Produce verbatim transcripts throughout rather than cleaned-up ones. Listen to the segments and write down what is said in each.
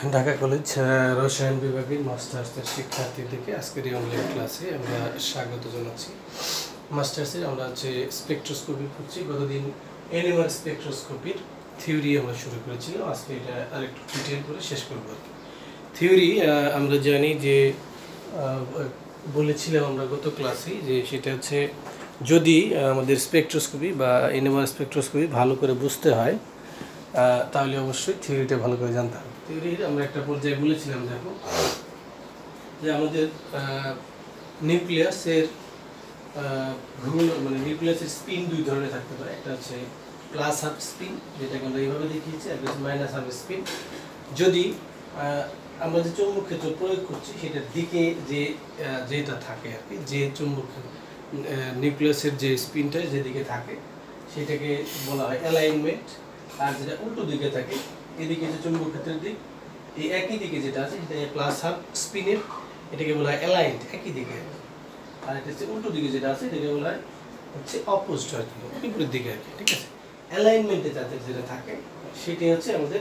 Dhaka college রসায়ন বিভাগের মাস্টার্সের শিক্ষার্থীদেরকে আজকের এই অনলাইন ক্লাসে আমরা স্বাগত জানাচ্ছি। মাস্টার্সে আমরা হচ্ছে স্পেকট্রোস্কোপি করছি। গতদিন এনিমাল স্পেকট্রোস্কোপির থিওরি আমরা শুরু করেছিলাম, আজকে এটা আরেকটু ডিটেল করে শেষ করব। থিওরি আমরা জানি যে বলেছিলাম আমরা গত ক্লাসে যে সেটা হচ্ছে যদি আমাদের স্পেকট্রোস্কোপি বা এনিমাল স্পেকট্রোস্কোপি ভালো করে বুঝতে হয় তাহলে অবশ্যই থিওরিটা ভালো করে জানতে হবে। থিওরির আমরা একটা পর্যায়ে বলেছিলাম, দেখো যে আমাদের নিউক্লিয়াসের ঘূর্ণ মানে নিউক্লিয়াসের স্পিন দুই ধরনের থাকতে পারে। একটা হচ্ছে প্লাস হাফ স্পিন, যেটাকে আমরা এইভাবে দেখিয়েছি, আর হচ্ছে মাইনাস হাফ স্পিন। যদি আমরা যে চৌম্বক ক্ষেত্র প্রয়োগ করছি সেটার দিকে যে যেটা থাকে আর কি, যে চৌম্বক নিউক্লিয়াসের যে স্পিনটা যেদিকে থাকে সেটাকে বলা হয় অ্যালাইনমেন্ট। আর যেটা উল্টো দিকে থাকে, এদিকে যে চৌম্বক ক্ষেত্রের দিক, এই একই দিকে যেটা আছে সেটা প্লাস হাফ স্পিনের, এটাকে বলা হয় অ্যালাইন্ড, একই দিকে। আর এটা হচ্ছে উল্টো দিকে যেটা আছে এটাকে বলা হয় হচ্ছে অপোজিট আর কি, বিপরীত দিকে আর কি, ঠিক আছে। অ্যালাইনমেন্টে যাদের যেটা থাকে সেটাই হচ্ছে আমাদের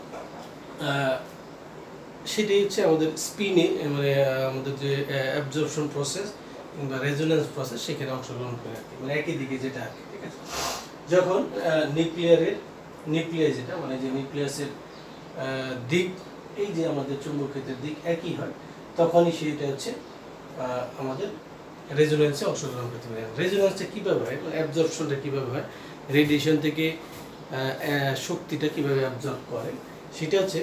সেটাই হচ্ছে আমাদের স্পিনে মানে আমাদের যে অ্যাবজর্পশন প্রসেস কিংবা রেজোন্যান্স প্রসেস সেখানে অংশগ্রহণ করে আর কি, মানে একই দিকে যেটা আর কি, ঠিক আছে। যখন নিউক্লিয়ারের নিউক্লিয়াস যেটা মানে যে নিউক্লিয়াসের দিক, এই যে আমাদের চৌম্বক ক্ষেত্রের দিক একই হয়, তখনই সেটা হচ্ছে আমাদের রেজোন্যান্সে অংশগ্রহণ করতে পারে। রেজোন্যান্সটা কীভাবে হয়, অ্যাবজর্পশনটা কীভাবে হয়, রেডিয়েশন থেকে শক্তিটা কীভাবে অ্যাবজর্ব করে সেটা হচ্ছে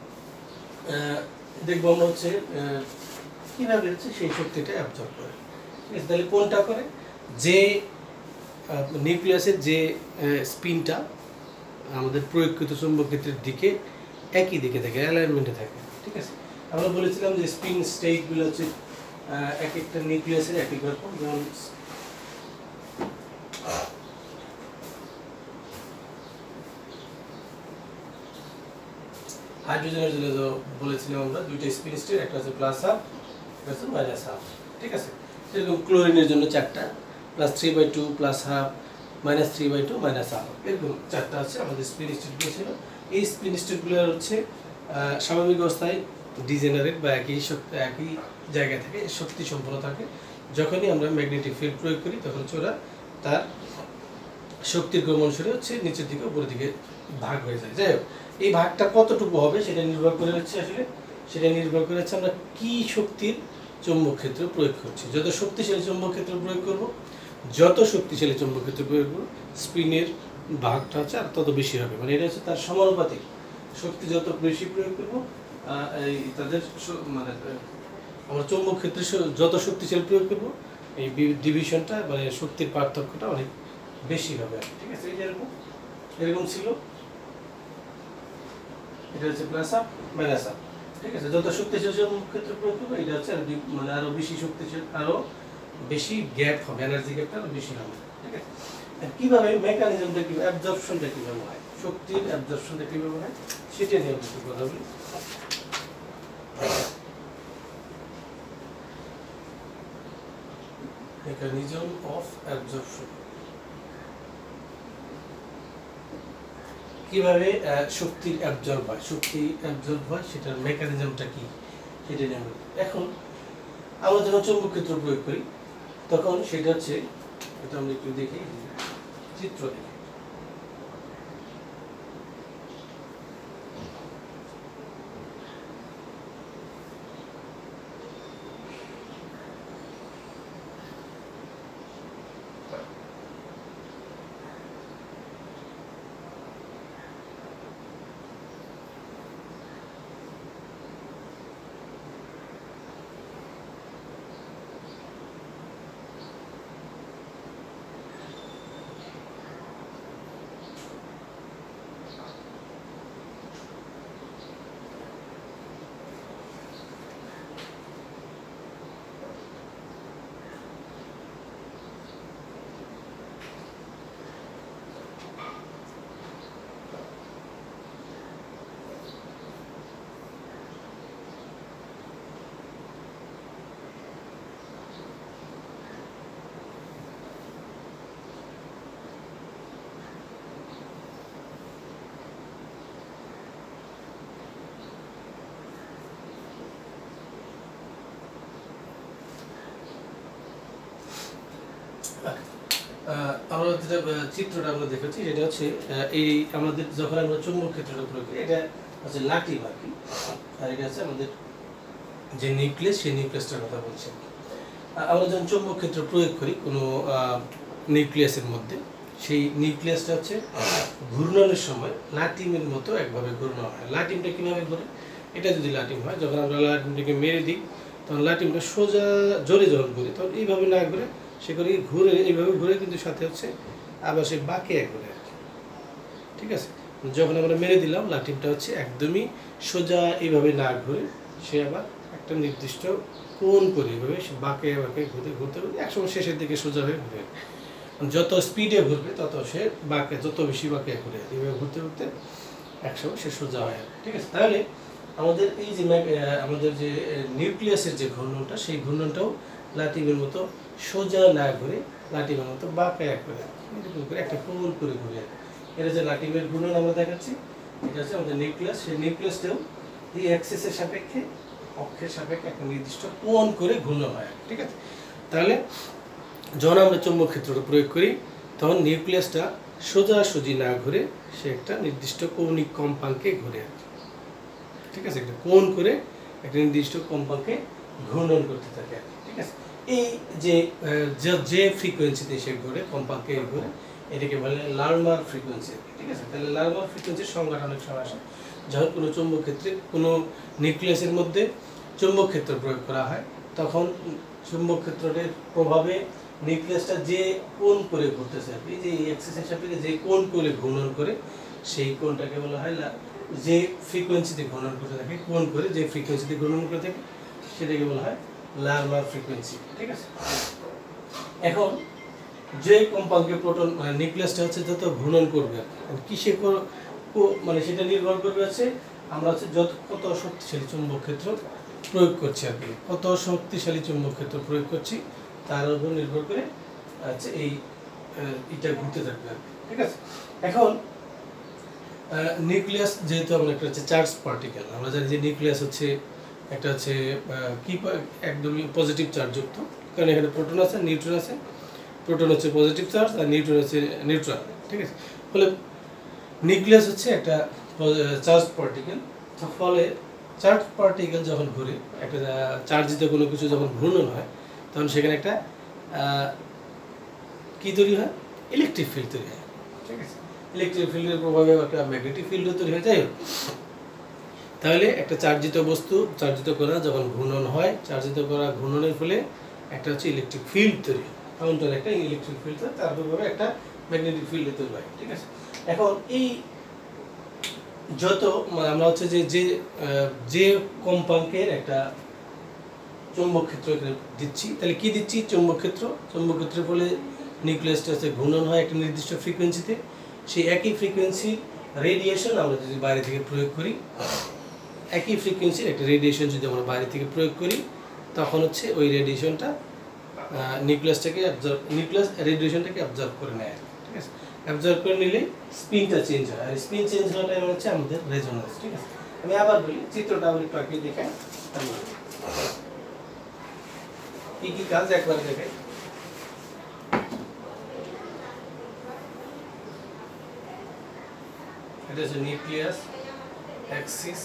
দেখবো আমরা হচ্ছে কীভাবে হচ্ছে সেই শক্তিটা অ্যাবজর্ব করে, ঠিক আছে। তাহলে কোনটা করে, যে নিউক্লিয়াসের যে স্পিনটা আমাদের প্রয়োগকৃত চৌম্বক ক্ষেত্রের দিকে একই দিকে থাকে, অ্যালাইনমেন্টে থাকে, ঠিক আছে। আমরা বলেছিলাম যে স্পিন স্টেটগুলো হচ্ছে এক একটা নিউক্লিয়াসের এক এক রকম। যেমন হাইড্রোজেনের জন্য বলেছিলাম আমরা দুইটা স্পিন স্টেট, একটা হচ্ছে প্লাস হাফ, একটা হচ্ছে মাইনাস হাফ, ঠিক আছে। সেরকম ক্লোরিনের জন্য চারটা, plus three by two, plus half, minus three by two, minus half, এরকম চারটা হচ্ছে আমাদের স্পিন স্টেটগুলো ছিল। এই স্পিন স্টেটগুলো হচ্ছে স্বাভাবিক অবস্থায় ডিজেনারেট বা একই শক্তি একই জায়গা থেকে শক্তি সম্পন্ন থাকে। যখনই আমরা ম্যাগনেটিক ফিল্ড প্রয়োগ করি তখন হচ্ছে ওরা তার শক্তির ক্রম অনুসারে হচ্ছে নিচের দিকে উপরের দিকে ভাগ হয়ে যায়। যাই হোক, এই ভাগটা কতটুকু হবে সেটা নির্ভর করে হচ্ছে আসলে সেটা নির্ভর করে হচ্ছে আমরা কী শক্তির চৌম্বক ক্ষেত্র প্রয়োগ করছি। যত শক্তিশালী চৌম্বক ক্ষেত্র প্রয়োগ করব, যত শক্তিশালী চৌম্বক ক্ষেত্র প্রয়োগ করব, স্পিনের ভাগটা হচ্ছে আর তত বেশি হবে, মানে এটা হচ্ছে তার সমানুপাতিক। শক্তি যত বেশি প্রয়োগ করব, এই তাদের মানে আমরা চৌম্বক ক্ষেত্রে যত শক্তিশালী প্রয়োগ করব, এই ডিভিশনটা মানে শক্তির পার্থক্যটা অনেক বেশি হবে, ঠিক আছে। এই যেরকম এরকম ছিল, এটা হচ্ছে প্লাস আপ মাইনাস আপ, ঠিক আছে। যত শক্তিশালী চৌম্বক ক্ষেত্র প্রয়োগ করবো এটা হচ্ছে মানে আরো বেশি শক্তিশালী, আরো বেশি গ্যাপ হবে, এনার্জি গ্যাপটা আরো বেশি হবে, ঠিক আছে। কিভাবে মেকানিজমটা কি, অ্যাবজর্পশনটা কিভাবে হয়, শক্তির অ্যাবজর্পশনটা কিভাবে হয় সেটা নিয়ে কিছু কথা বলি। মেকানিজম অফ অ্যাবজর্পশন, কিভাবে শক্তির অ্যাবজর্ব হয়, শক্তি অ্যাবজর্ব হয় সেটার মেকানিজমটা কি সেটা নিয়ে। এখন আমরা যখন চৌম্বক ক্ষেত্র প্রয়োগ করি তখন সেটা হচ্ছে, এটা আমরা একটু দেখি চিত্র দেখি। আমরা যেটা চিত্রটা আমরা দেখেছি সেটা হচ্ছে এই আমাদের যখন আমরা চুম্বক ক্ষেত্রটা প্রয়োগ করি, এটা হচ্ছে লাটিম আর কি, আর এটা হচ্ছে আমাদের যে নিউক্লিয়াস, সেই নিউক্লিয়াসটার কথা বলছি। আমরা যখন চুম্বক ক্ষেত্র প্রয়োগ করি কোনো নিউক্লিয়াসের মধ্যে, সেই নিউক্লিয়াসটা হচ্ছে ঘূর্ণনের সময় লাটিমের মতো একভাবে ঘূর্ণন হয়। লাটিমটা কীভাবে ঘুরে? এটা যদি লাটিম হয়, যখন আমরা লাটিমটাকে মেরে দিই তখন লাটিমটা সোজা জোরে যখন ঘুরে তখন এইভাবে না ঘুরে, সে করে ঘুরে এইভাবে ঘুরে, কিন্তু সাথে হচ্ছে আবার সে বাঁকে ঘুরে আর কি, ঠিক আছে। যখন আমরা মেরে দিলাম লাটিমটা হচ্ছে একদমই সোজা এইভাবে না ঘুরে, সে আবার একটা নির্দিষ্ট কোণ করে এইভাবে সে বাঁকে বাঁকে ঘুরে ঘুরতে ঘুরতে একসময় শেষের দিকে সোজা হয়ে ঘুরে। যত স্পিডে ঘুরবে তত সে বাঁকে, যত বেশি বাঁকে ঘুরে এইভাবে ঘুরতে ঘুরতে একসময় সে সোজা হয়, ঠিক আছে। তাহলে আমাদের এই যে আমাদের যে নিউক্লিয়াসের যে ঘূর্ণনটা, সেই ঘূর্ণনটাও লাটিমের মতো সোজা না ঘুরে লাটিমের মতো বাঁকায় করে এরকম করে একটা কোণ করে ঘুরে। এটা যে লাটিমের ঘূর্ণন আমরা দেখাচ্ছি, এটা হচ্ছে আমাদের নিউক্লিয়াস। সেই নিউক্লিয়াসটাও এই অ্যাক্সিসের সাপেক্ষে, অক্ষের সাপেক্ষে একটা নির্দিষ্ট কোণ করে ঘূর্ণন হয়, ঠিক আছে। তাহলে যখন আমরা চৌম্বক ক্ষেত্রটা প্রয়োগ করি তখন নিউক্লিয়াসটা সোজাসুজি না ঘুরে সে একটা নির্দিষ্ট কৌণিক কম্পাঙ্কে ঘুরে, ঠিক আছে। একটা কোণ করে একটা নির্দিষ্ট কম্পাঙ্কে ঘূর্ণন করতে থাকে, ঠিক আছে। এই যে যে ফ্রিকোয়েন্সিতে সে ঘুরে, কম্পাঙ্কে ঘুরে, এটাকে বলে লার্মার ফ্রিকোয়েন্সি, ঠিক আছে। তাহলে লার্মার ফ্রিকোয়েন্সির সংজ্ঞাটা অনেক সময় আসে যখন কোনো চৌম্বক ক্ষেত্রে কোনো নিউক্লিয়াসের মধ্যে চৌম্বক ক্ষেত্র প্রয়োগ করা হয়, তখন চৌম্বক ক্ষেত্রের প্রভাবে নিউক্লিয়াসটা যে কোণ করে ঘুরতেছে, এই যে এক্সিসের সাপেক্ষে যে কোণ করে ঘূর্ণন করে, সেই কোণটাকে বলা হয়, যে ফ্রিকোয়েন্সিতে ঘূর্ণন করতে থাকে, কোণ করে যে ফ্রিকোয়েন্সিতে ঘূর্ণন করে থাকে সেটাকে বলা হয় লার্মার ফ্রিকোয়েন্সি, ঠিক আছে। এখন যে কম্পাঙ্কে প্রোটন মানে নিউক্লিয়াসটা হচ্ছে যত ঘূর্ণন করবে, কিসে মানে সেটা নির্ভর করবে হচ্ছে আমরা হচ্ছে যত কত শক্তিশালী চুম্বক ক্ষেত্র প্রয়োগ করছি আর কি, কত শক্তিশালী চুম্বক ক্ষেত্র প্রয়োগ করছি তার উপর নির্ভর করে হচ্ছে এই এটা ঘুরতে থাকবে, ঠিক আছে। এখন নিউক্লিয়াস যেহেতু আমরা একটা হচ্ছে চার্জ পার্টিকেল, আমরা জানি যে নিউক্লিয়াস হচ্ছে একটা হচ্ছে কি একদমই পজিটিভ চার্জযুক্ত, কারণ এখানে প্রোটন আছে, নিউট্রন আছে। প্রোটন হচ্ছে পজিটিভ চার্জ আর নিউট্রন হচ্ছে নিউট্রাল, ঠিক আছে। ফলে নিউক্লিয়াস হচ্ছে একটা চার্জ পার্টিকেল। ফলে চার্জ পার্টিকেল যখন ঘুরে, একটা চার্জিত কোনো কিছু যখন ঘূর্ণন হয়, তখন সেখানে একটা কি তৈরি হয়, ইলেকট্রিক ফিল্ড তৈরি হয়, ঠিক আছে। ইলেকট্রিক ফিল্ডের প্রভাবে একটা ম্যাগনেটিক ফিল্ডও তৈরি হয়। যাই হোক, তাহলে একটা চার্জিত বস্তু, চার্জিত করা যখন ঘূর্ণন হয়, চার্জিত করা ঘূর্ণনের ফলে একটা হচ্ছে ইলেকট্রিক ফিল্ড তৈরি হয়, কাউন্টার একটা ইলেকট্রিক ফিল্ড হয়, তার প্রভাবে একটা ম্যাগনেটিক ফিল্ড তৈরি হয়, ঠিক আছে। এখন এই যত আমরা হচ্ছে যে যে যে কম্পাঙ্কের একটা চৌম্বক ক্ষেত্র দিচ্ছি, তাহলে কি দিচ্ছি? চৌম্বক ক্ষেত্র। চৌম্বক ক্ষেত্রের ফলে নিউক্লিয়াসটা হচ্ছে ঘূর্ণন হয় একটা নির্দিষ্ট ফ্রিকোয়েন্সিতে। সেই একই ফ্রিকোয়েন্সির রেডিয়েশন আমরা যদি বাইরে থেকে প্রয়োগ করি, একই ফ্রিকোয়েন্সির একটা রেডিয়েশন যদি আমরা বাইরে থেকে প্রয়োগ করি, তখন হচ্ছে ওই রেডিয়েশনটা নিউক্লিয়াসটাকে অ্যাবজর্ব নিউক্লিয়াস রেডিয়েশনটাকে অ্যাবজর্ব করে নেয়, ঠিক আছে। অ্যাবজর্ব করে নিলে স্পিনটা চেঞ্জ হয়, আর স্পিন চেঞ্জ হওয়াটা হচ্ছে আমাদের রেজোন্যান্স, ঠিক আছে। আমি আবার বলি, চিত্রটা আমি একটু আগে দেখাই, কি কি কাজ একবার দেখাই। এটা হচ্ছে নিউক্লিয়াস অ্যাক্সিস,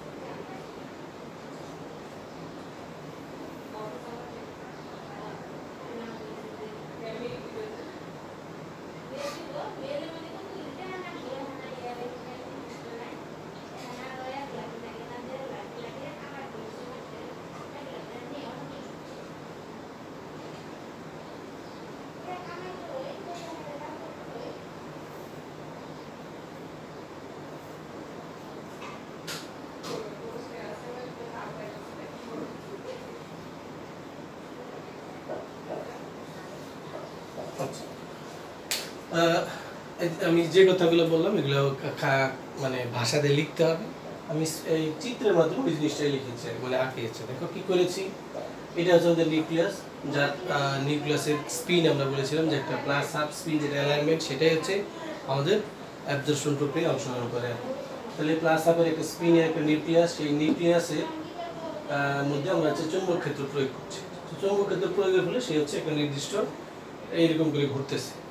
আমি যে কথাগুলো বললাম এগুলো মানে ভাষা দিয়ে লিখতে হবে। আমি এই চিত্রের মাধ্যমে ওই জিনিসটাই লিখেছি, মানে আঁকিয়েছি। দেখো কি করেছি, এটা হচ্ছে আমাদের নিউক্লিয়াস, যার নিউক্লিয়াসের স্পিন আমরা বলেছিলাম যে একটা প্লাস হাফ স্পিন, যেটা অ্যালাইনমেন্ট, সেটাই হচ্ছে আমাদের অ্যাবজর্পশন প্রক্রিয়া অংশগ্রহণ করে। তাহলে প্লাস হাফের একটা স্পিনের একটা নিউক্লিয়াস, সেই নিউক্লিয়াসের মধ্যে আমরা হচ্ছে চৌম্বক ক্ষেত্র প্রয়োগ করছি। চৌম্বক ক্ষেত্র প্রয়োগের ফলে সে হচ্ছে একটা নির্দিষ্ট এইরকম করে ঘুরতেছে,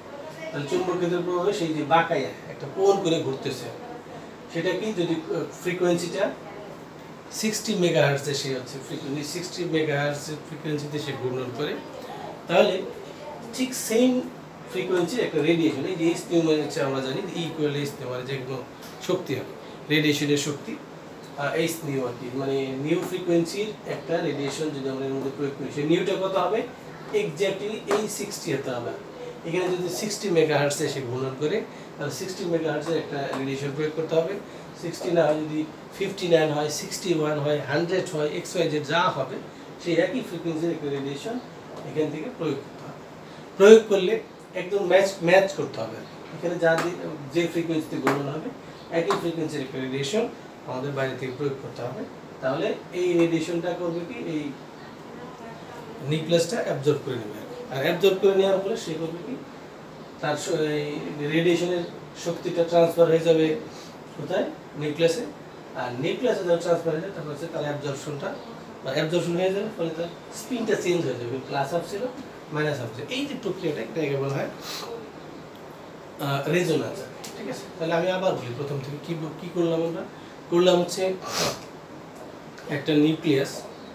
তাহলে চুম্বক ক্ষেত্রের প্রভাবে সেই যে বাঁকায় একটা কোণ করে ঘুরতেছে, সেটা কি যদি ফ্রিকোয়েন্সিটা সিক্সটি মেগাহার্টজে সে হচ্ছে ফ্রিকোয়েন্সি সিক্সটি মেগাহার্টজের ফ্রিকোয়েন্সিতে সে ঘূর্ণন করে, তাহলে ঠিক সেম ফ্রিকোয়েন্সির একটা রেডিয়েশন, এই যে এইচ নিউ মানে হচ্ছে আমরা জানি ইকুয়াল এইচ নিউ মানে যে কোনো শক্তি হবে রেডিয়েশনের শক্তি, এইচ নিউ আর কি, মানে নিউ ফ্রিকোয়েন্সির একটা রেডিয়েশন যদি আমরা এর মধ্যে প্রয়োগ করি, সেই নিউটা কত হবে এক্স্যাক্টলি এই সিক্সটি হতে হবে। এখানে যদি সিক্সটি মেগাহার্টজে সে ঘূর্ণন করে তাহলে সিক্সটি মেগাহার্টজের একটা রেডিয়েশন প্রয়োগ করতে হবে, সিক্সটি না হয় যদি ফিফটি নাইন হয়, সিক্সটি ওয়ান হয়, হান্ড্রেড হয়, এক্স ওয়াই জেড যা হবে সেই একই ফ্রিকোয়েন্সির একটা রেডিয়েশন এখান থেকে প্রয়োগ করতে হবে। প্রয়োগ করলে একদম ম্যাচ ম্যাচ করতে হবে, এখানে যা যে ফ্রিকোয়েন্সিতে ঘূর্ণন হবে একই ফ্রিকোয়েন্সির একটা রেডিয়েশন আমাদের বাইরে থেকে প্রয়োগ করতে হবে। তাহলে এই রেডিয়েশনটা করবে কি এই নিউক্লিয়াসটা অ্যাবজর্ব করে নেবে, আর অ্যাবজর্ব করে নেওয়ার পরে সে করবে কি তার রেডিয়েশনের শক্তিটা ট্রান্সফার হয়ে যাবে কোথায় নিউক্লিয়াসে, আর নিউক্লিয়াসে যখন ট্রান্সফার হয়ে যাবে তারপর হচ্ছে তার অ্যাবজর্পশনটা বা অ্যাবজর্পশন হয়ে যাবে, ফলে তার স্পিনটা চেঞ্জ হয়ে যাবে, প্লাস আপ ছিল মাইনাস আপ ছিল, এই যে প্রক্রিয়াটা এটাকে বলা হয় রেজোন্যান্স। ঠিক আছে, তাহলে আমি আবার বলি প্রথম থেকে কি কি করলাম আমরা করলাম হচ্ছে একটা নিউক্লিয়াস,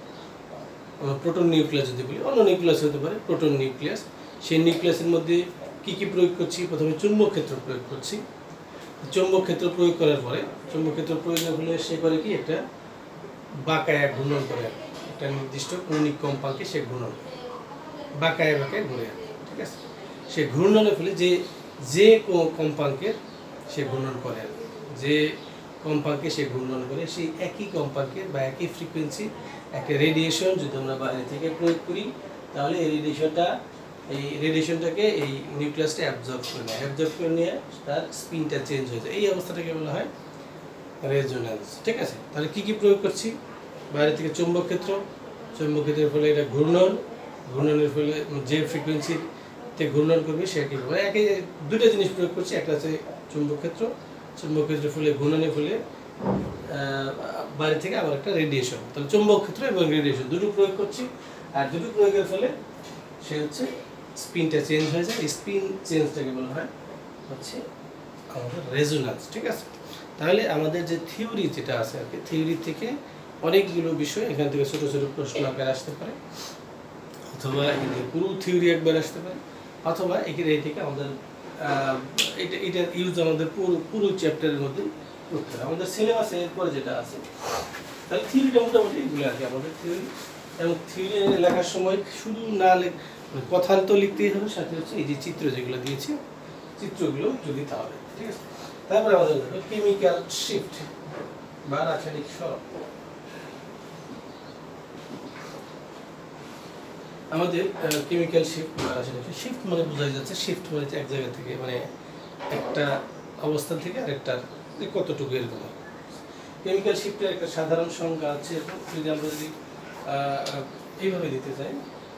প্রোটন নিউক্লিয়াস যদি বলি, অন্য নিউক্লিয়াস হতে পারে প্রোটন নিউক্লিয়াস, সেই নিউক্লিয়াসের মধ্যে কি কি প্রয়োগ করছি, প্রথমে চুম্বক ক্ষেত্র প্রয়োগ করছি, চুম্বক ক্ষেত্র প্রয়োগ করার পরে চুম্বক ক্ষেত্র প্রয়োগের ফলে সে করে কি একটা বাঁকায় ঘূর্ণন করে, একটা নির্দিষ্ট কৌণিক কম্পাঙ্কে সে ঘূর্ণন বাঁকায় বাঁকায় ঘুরে, ঠিক আছে, সে ঘূর্ণনের ফলে যে যে কম্পাঙ্কের সে ঘূর্ণন করে, যে কম্পাঙ্কে সে ঘূর্ণন করে সেই একই কম্পাঙ্কের বা একই ফ্রিকোয়েন্সি একটা রেডিয়েশন যদি আমরা বাইরে থেকে প্রয়োগ করি তাহলে এই রেডিয়েশনটা এই রেডিয়েশনটাকে এই নিউক্লিয়াসটা অ্যাবজর্ব করে নেয়, অ্যাবজর্ব করে নিয়ে তার স্পিনটা চেঞ্জ হয়ে যায়, এই অবস্থাটাকে বলা হয় রেজোন্যান্স। ঠিক আছে, তাহলে কী কী প্রয়োগ করছি, বাইরে থেকে চুম্বক ক্ষেত্র, চুম্বক ক্ষেত্রের ফলে এটা ঘূর্ণন, ঘূর্ণনের ফলে যে ফ্রিকোয়েন্সিতে ঘূর্ণন করবে সে কী করবে, একই দুটো জিনিস প্রয়োগ করছি, একটা হচ্ছে চুম্বক ক্ষেত্র, চুম্বক ক্ষেত্রের ফলে ঘূর্ণনের ফলে বাইরে থেকে আবার একটা রেডিয়েশন, তাহলে চুম্বক ক্ষেত্র এবং রেডিয়েশন দুটো প্রয়োগ করছি, আর দুটো প্রয়োগের ফলে সে হচ্ছে স্পিনটা চেঞ্জ হয়ে যায়, স্পিন চেঞ্জটাকে বলা হয় হচ্ছে আমাদের রেজোন্যান্স। ঠিক আছে, তাহলে আমাদের যে থিওরি যেটা আছে আর কি, থিওরি থেকে অনেকগুলো বিষয় এখান থেকে ছোটো ছোটো প্রশ্ন আকারে আসতে পারে, অথবা এখানে পুরো থিওরি একবার আসতে পারে, অথবা এখানে এই থেকে আমাদের এটা এটার ইউজ আমাদের পুরো পুরো চ্যাপ্টারের মধ্যে করতে হবে, আমাদের সিলেবাসে এরপরে যেটা আছে। তাহলে থিওরিটা মোটামুটি এগুলো আর কি আমাদের থিওরি, এবং থিওরি লেখার সময় শুধু না কথা তো লিখতেই হবে, সাথে হচ্ছে এই যে চিত্র যেগুলো দিয়েছি চিত্রগুলো যদি দিতে হবে। ঠিক আছে, তারপরে আমাদের কেমিক্যাল শিফট বা রাসায়নিক সরণ। আমাদের কেমিক্যাল শিফট বা রাসায়নিক শিফট মানে বোঝাই যাচ্ছে, শিফট মানে এক জায়গা থেকে মানে একটা অবস্থান থেকে আরেকটার কতটুকু এরকম। কেমিক্যাল শিফটের একটা সাধারণ সংজ্ঞা আছে, যদি আমরা যদি এইভাবে দিতে চাই,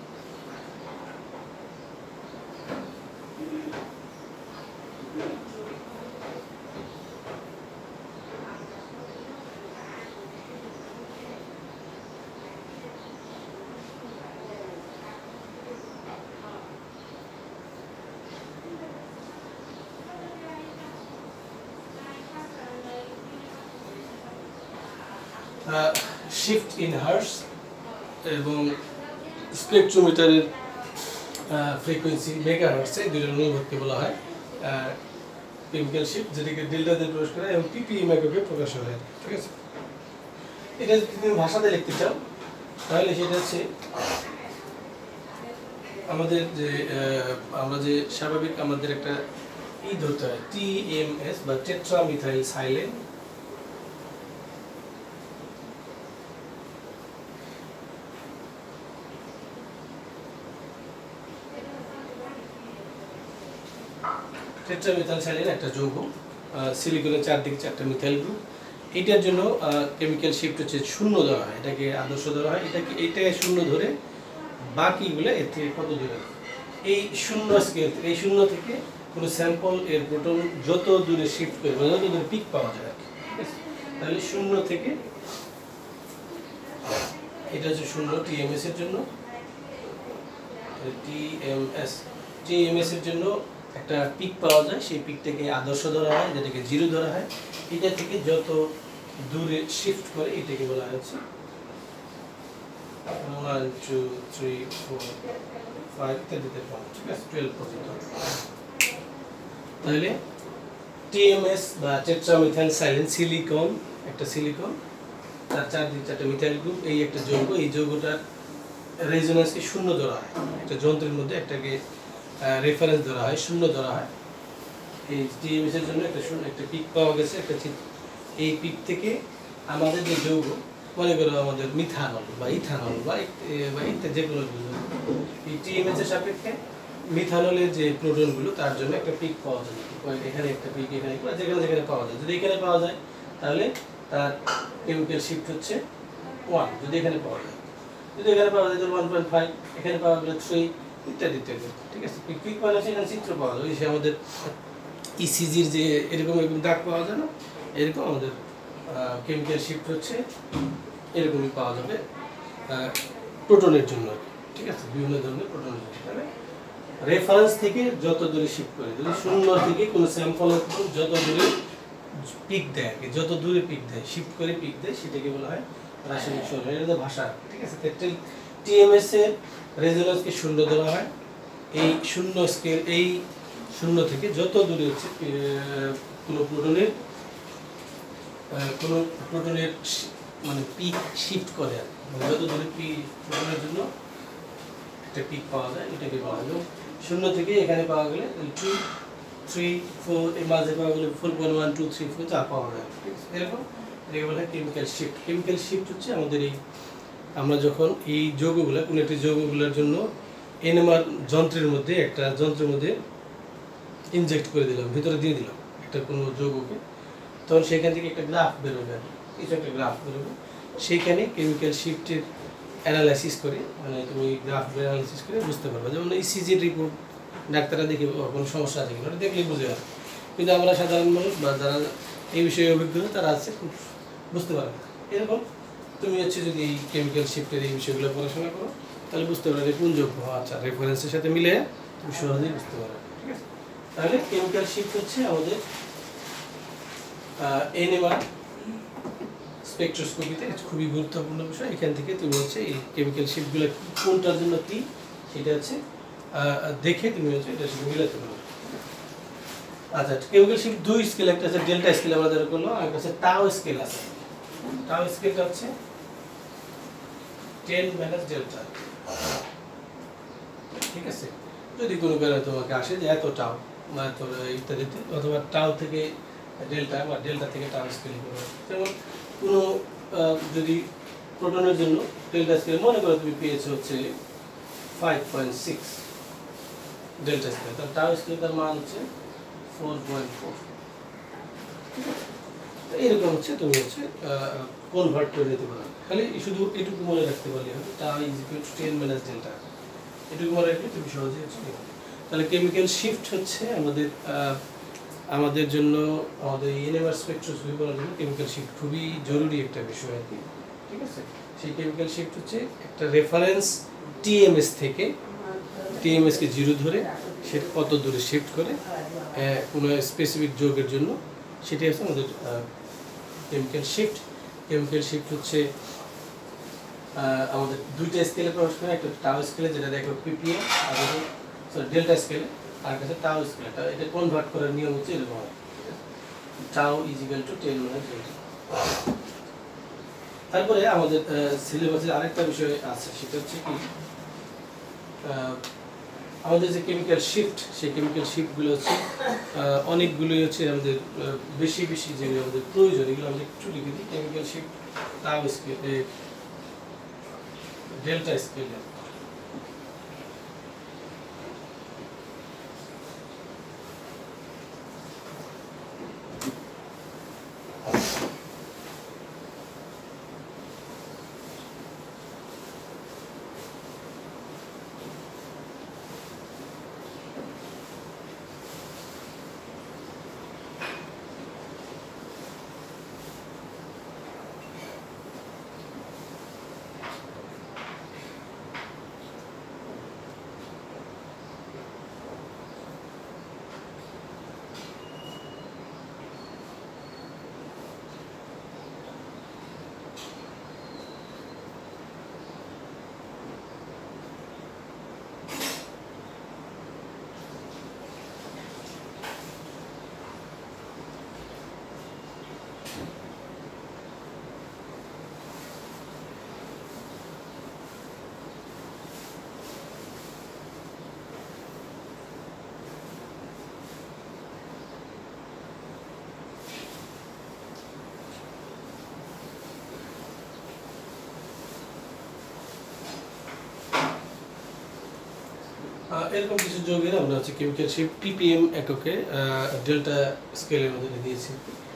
শিফট ইন হার্স এবং স্পেকট্রোমিটারের ফ্রিকোয়েন্সি মেগা হার্টসে দুইটার অনুভবকে বলা হয় কেমিক্যাল শিফট, যেটাকে ডেল্টা দিয়ে প্রকাশ করা এবং পিপিএম এককে প্রকাশ করা হয়। ঠিক আছে, এটা যদি তুমি ভাষাতে লিখতে চাও তাহলে সেটা হচ্ছে আমাদের যে আমরা যে স্বাভাবিক আমাদের একটা ই ধরতে হয়, টি এম এস বা টেট্রামিথাইল সাইলেন, টেট্রামিথাইল সাইলেন একটা যৌগ, সিলিকনের চারদিকে চারটা মিথাইল গ্রুপ, এটার জন্য কেমিক্যাল শিফট হচ্ছে শূন্য ধরা হয়, এটাকে আদর্শ ধরা হয়, এটাকে এইটাকে শূন্য ধরে বাকিগুলো এর থেকে কত দূরে, এই শূন্য স্কেল এই শূন্য থেকে কোনো স্যাম্পল এর প্রোটন যত দূরে শিফট করবে যত দূরে পিক পাওয়া যায়, ঠিক আছে, তাহলে শূন্য থেকে এটা হচ্ছে শূন্য টিএমএস এর জন্য, টিএমএস টিএমএস এর জন্য একটা পিক পাওয়া যায়, সেই পিকটাকে আদর্শ ধরা হয়, যেটাকে জিরো ধরা হয়। এটা থেকে যত দূরে শিফট করে এটাকে বলা হচ্ছে one two three four five ইত্যাদিতে পাওয়া, ঠিক আছে, টুয়েলভ পর্যন্ত। তাহলে টিএমএস বা টেট্রামিথাইল সাইলেন সিলিকন, একটা সিলিকন, তার চারদিকে চারটা মিথাইল গ্রুপ, এই একটা যৌগ, এই যৌগটার রেজোন্যান্সকে শূন্য ধরা হয়। একটা যন্ত্রের মধ্যে একটাকে রেফারেন্স ধরা হয়, শূন্য ধরা হয়। এই টিএমএস এর জন্য একটা শূন্য একটা পিক পাওয়া গেছে, একটা চিত্র। এই পিক থেকে আমাদের যে যৌগ, মনে করো আমাদের মিথানল বা ইথানল বা বা ইত্যাদি যে কোনো যৌগ, এই টিএমএস এর সাপেক্ষে মিথানলের যে প্রোটনগুলো তার জন্য একটা পিক পাওয়া যায়। এখানে একটা পিক, এখানে যেখানে যেখানে পাওয়া যায়। যদি এখানে পাওয়া যায় তাহলে তার কেমিক্যাল শিফট হচ্ছে ওয়ান, যদি এখানে পাওয়া যায়। যদি এখানে পাওয়া যায় তাহলে ওয়ান পয়েন্ট ফাইভ, এখানে পাওয়া গেলে থ্রি, ইত্যাদি ইত্যাদি, ঠিক আছে। পিক পিক পাওয়া যাচ্ছে, এখানে চিত্র পাওয়া যায়। সে আমাদের ইসিজির যে এরকম এরকম দাগ পাওয়া যায় না, এরকম আমাদের কেমিক্যাল শিফট হচ্ছে এরকমই পাওয়া যাবে প্রোটনের জন্য, ঠিক আছে, বিভিন্ন ধরনের প্রোটনের জন্য। তাহলে রেফারেন্স থেকে যত দূরে শিফট করে, যদি শূন্য থেকে কোনো স্যাম্পল যত দূরে পিক দেয়, যত দূরে পিক দেয়, শিফট করে পিক দেয়, সেটাকে বলা হয় রাসায়নিক সরণ। এটা তো ভাষা, ঠিক আছে। টিএমএস এর রেজোন্যান্সকে শূন্য ধরা হয়। এই শূন্য স্কেল, এই শূন্য থেকে যত দূরে হচ্ছে কোনো প্রোটনের কোনো প্রোটনের মানে পিক শিফট করে, আর যত দূরে প্রোটনের জন্য একটা পিক পাওয়া যায়, এটাকে পাওয়া যায়। শূন্য থেকে এখানে পাওয়া গেলে টু থ্রি ফোর, এই মাঝে পাওয়া গেলে four point one two three four যা পাওয়া যায়, ঠিক আছে। এরকম এটাকে বলা হয় কেমিক্যাল শিফট। কেমিক্যাল শিফট হচ্ছে আমাদের এই আমরা যখন এই যৌগগুলো, কোনো একটি যৌগগুলোর জন্য এনএমআর যন্ত্রের মধ্যে, একটা যন্ত্রের মধ্যে ইনজেক্ট করে দিলাম, ভিতরে দিয়ে দিলাম একটা কোনো যৌগকে, তখন সেখান থেকে একটা গ্রাফ বেরোবে, কিছু একটা গ্রাফ বেরোবে। সেইখানে কেমিক্যাল শিফটের অ্যানালাইসিস করে, মানে তুমি গ্রাফ অ্যানালাইসিস করে বুঝতে পারবে। যেমন এই সিজির রিপোর্ট ডাক্তাররা দেখে কোনো সমস্যা আছে কিনা, ওটা দেখলেই বুঝে যাবে। কিন্তু আমরা সাধারণ মানুষ বা যারা এই বিষয়ে অভিজ্ঞ তারা আছে, খুব বুঝতে পারবে। এরকম তুমি হচ্ছে যদি এই কেমিক্যাল শিফটের এই বিষয়গুলো পড়াশোনা করো, তাহলে বুঝতে পারবে কোন যৌগ, আচ্ছা, রেফারেন্সের সাথে মিলে তুমি সহজেই বুঝতে পারবে, ঠিক আছে। তাহলে কেমিক্যাল শিফট হচ্ছে আমাদের এনএমআর স্পেকট্রোস্কোপিতে খুবই গুরুত্বপূর্ণ বিষয়। এখান থেকে তুমি হচ্ছে এই কেমিক্যাল শিফটগুলো কোনটার জন্য কি, সেটা হচ্ছে দেখে তুমি হচ্ছে এটার সাথে মিলাতে পারবে। আচ্ছা, কেমিক্যাল শিফট দুই স্কেল, একটা আছে ডেল্টা স্কেল আমরা যেটা করলাম, আর একটা আছে টাও স্কেল আছে। টাও স্কেলটা হচ্ছে টেন মাইনাস ডেল্টা, ঠিক আছে। যদি কোনো কারণে তোমাকে আসে যে এত টাও বা এত ইত্যাদিতে, অথবা টাও থেকে ডেল্টা বা ডেল্টা থেকে টাও স্কেল করবে। যেমন কোনো যদি প্রোটনের জন্য ডেল্টা স্কেল মনে করো তুমি পেয়েছো হচ্ছে five point six delta scale, তার টাও স্কেল তার মান হচ্ছে ফোর পয়েন্ট ফোর। এইরকম হচ্ছে তুমি হচ্ছে কনভার্ট করে নিতে পারো। খালি শুধু এটুকু মনে রাখতে পারলে হবে, tau is equal to ten minus delta, এটুকু মনে রাখলে তুমি সহজে হচ্ছে। তাহলে কেমিক্যাল শিফট হচ্ছে আমাদের আমাদের জন্য, আমাদের এনএমআর স্পেকট্রোস্কোপি করার জন্য কেমিক্যাল শিফট খুবই জরুরি একটা বিষয় আর কি, ঠিক আছে। সেই কেমিক্যাল শিফট হচ্ছে একটা রেফারেন্স টিএমএস থেকে, টিএমএসকে জিরো ধরে সে কত দূরে শিফট করে কোনো স্পেসিফিক যৌগের জন্য, সেটাই হচ্ছে আমাদের কেমিক্যাল শিফট। কেমিক্যাল শিফট হচ্ছে আমাদের দুইটা স্কেলে প্রকাশ করে, একটা টাও স্কেলে যেটা দেখো পিপিএ, আর সরি ডেল্টা স্কেলে, আর কাছে টাও স্কেলে। এটা কনভার্ট করার নিয়ম হচ্ছে এরকম, tau is equal to ten minus delta. তারপরে আমাদের সিলেবাসের আরেকটা বিষয় আছে, সেটা হচ্ছে কি আমাদের যে কেমিক্যাল শিফট, সেই কেমিক্যাল শিফটগুলো হচ্ছে অনেকগুলোই হচ্ছে আমাদের বেশি বেশি যেগুলো আমাদের প্রয়োজন, এগুলো আমরা একটু লিখে দিই। Chemical shift tau scale, delta স্কেলে, এরকম কিছু যৌগের আমরা হচ্ছে কেমিক্যাল শিফট পিপিএম এককে ডেল্টা স্কেলের মধ্যে দিয়েছি।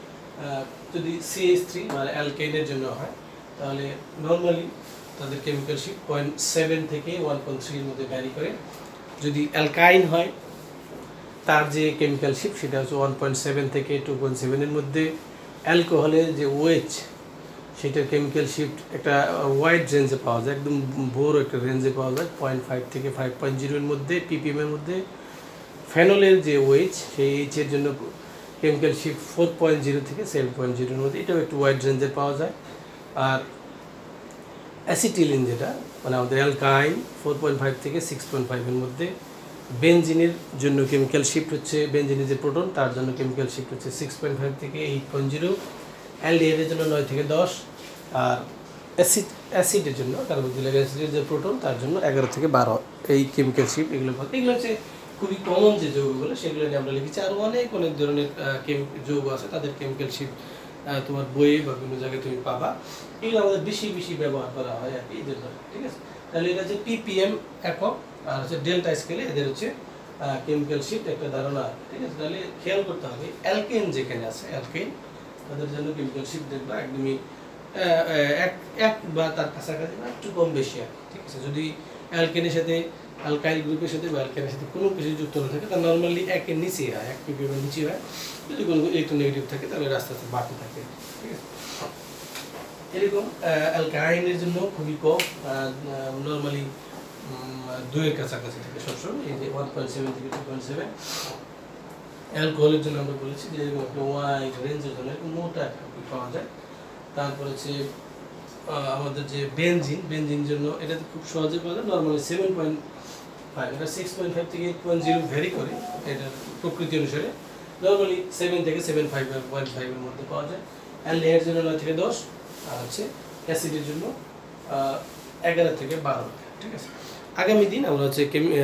যদি সিএইচ থ্রি মানে অ্যালকেনের জন্য হয় তাহলে নর্মালি তাদের কেমিক্যাল শিফট পয়েন্ট সেভেন থেকে ওয়ান পয়েন্ট থ্রির মধ্যে ভ্যারি করে। যদি অ্যালকাইন হয় তার যে কেমিক্যাল শিফট সেটা হচ্ছে ওয়ান পয়েন্ট সেভেন থেকে টু পয়েন্ট সেভেনের মধ্যে। অ্যালকোহলের যে ওয়েচ সেটার কেমিক্যাল শিফট একটা ওয়াইড রেঞ্জে পাওয়া যায়, একদম বড় একটা রেঞ্জে পাওয়া যায়, পয়েন্ট ফাইভ থেকে ফাইভ পয়েন্ট জিরোর মধ্যে পিপিএমের মধ্যে। ফেনলের যে ওয়েচ সেই এইচের জন্য chemical shift four point zero থেকে সেভেন পয়েন্ট জিরোর মধ্যে, এটাও একটু ওয়াইড রেঞ্জে পাওয়া যায়। আর অ্যাসিটিলিন যেটা মানে আমাদের অ্যালকাইন ফোর পয়েন্ট ফাইভ থেকে সিক্স পয়েন্ট ফাইভের মধ্যে। বেনজিনের জন্য কেমিক্যাল শিফট হচ্ছে বেনজিনের যে প্রোটন তার জন্য কেমিক্যাল শিফট হচ্ছে সিক্স পয়েন্ট ফাইভ থেকে এইট পয়েন্ট জিরো। অ্যালডিহাইডের জন্য নয় থেকে দশ। আর অ্যাসিড অ্যাসিডের জন্য কার্বক্সিলিক অ্যাসিডের যে প্রোটন তার জন্য এগারো থেকে বারো এই কেমিক্যাল শিফট। এগুলো এগুলো হচ্ছে খুবই কমন যে যৌগগুলো, সেগুলো নিয়ে আমরা লিখেছি। আর অনেক অনেক ধরনের যৌগ আছে তাদের কেমিক্যাল শিফট তোমার বইয়ে বা বিভিন্ন জায়গায় তুমি পাবা। এগুলো আমাদের বেশি বেশি ব্যবহার করা হয় আর কি এদের জন্য, ঠিক আছে। তাহলে এটা হচ্ছে পিপিএম একক আর হচ্ছে ডেল্টা স্কেলে এদের হচ্ছে কেমিক্যাল শিফট একটা ধারণা, ঠিক আছে। তাহলে খেয়াল করতে হবে অ্যালকেন যেখানে আছে অ্যালকেন তাদের জন্য কেমিক্যাল শিফট দেখবা একদমই এক এক বা তার কাছাকাছি বা একটু কম বেশি আর, ঠিক আছে। যদি অ্যালকেনের সাথে অ্যালকাইল গ্রুপের সাথে বা অ্যালকেনের সাথে কোনো কিছু যুক্ত না থাকে তাহলে নর্মালি একের নিচে হয়, এক পিপিএমের নিচে হয়। যদি কোনো ইলেকট্রোনেগেটিভ থাকে তাহলে রাস্তা আস্তে বাড়তে থাকে, ঠিক আছে। এরকম অ্যালকাইনের জন্য খুবই কম, নর্মালি দুইয়ের কাছাকাছি থাকে সবসময়, এই যে ওয়ান পয়েন্ট সেভেন থেকে টু পয়েন্ট সেভেন। অ্যালকোহলের জন্য আমরা বলেছি যে এরকম একটা ওয়াইড রেঞ্জের জন্য এরকম মোটা পাওয়া যায়। তারপর হচ্ছে আমাদের যে বেনজিন বেনজিন জন্য এটা খুব সহজে পাওয়া যায়, নর্মালি সেভেন পয়েন্ট ফাইভ, এটা সিক্স পয়েন্ট ফাইভ থেকে এইট পয়েন্ট জিরো ভ্যারি করে এটার প্রকৃতি অনুসারে। নর্মালি সেভেন থেকে সেভেন ফাইভ পয়েন্ট ফাইভের মধ্যে পাওয়া যায়। অ্যালডিহাইডের জন্য নয় থেকে দশ, আর হচ্ছে অ্যাসিডের জন্য এগারো থেকে বারো, ঠিক আছে। আগামী দিন আমরা হচ্ছে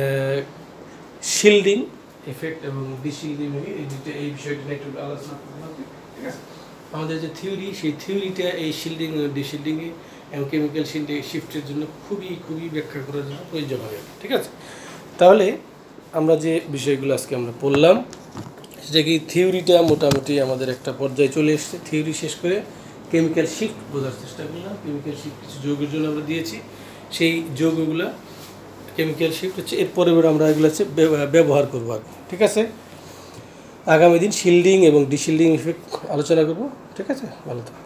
শিল্ডিং এফেক্ট এবং ডিশিল্ডিং এই দুটো এই বিষয়টা নিয়ে একটু আলোচনা করবো, ঠিক আছে। আমাদের যে থিওরি সেই থিওরিটা এই শিল্ডিং ডিশিল্ডিংয়ে এবং কেমিক্যাল শিল্ডিং শিফটের জন্য খুবই খুবই ব্যাখ্যা করার জন্য প্রয়োজন হবে, ঠিক আছে। তাহলে আমরা যে বিষয়গুলো আজকে আমরা পড়লাম সেটা কি থিওরিটা মোটামুটি আমাদের একটা পর্যায়ে চলে এসেছে। থিওরি শেষ করে কেমিক্যাল শিফট বোঝার চেষ্টা করলাম। কেমিক্যাল শিফট কিছু যৌগের জন্য আমরা দিয়েছি, সেই যৌগগুলো কেমিক্যাল শিফট হচ্ছে এরপরে আমরা এগুলো হচ্ছে ব্যবহার করবো আর, ঠিক আছে। আগামী দিন শিল্ডিং এবং ডিশিল্ডিং ইফেক্ট আলোচনা করবো, ঠিক আছে। ভালো থাকো।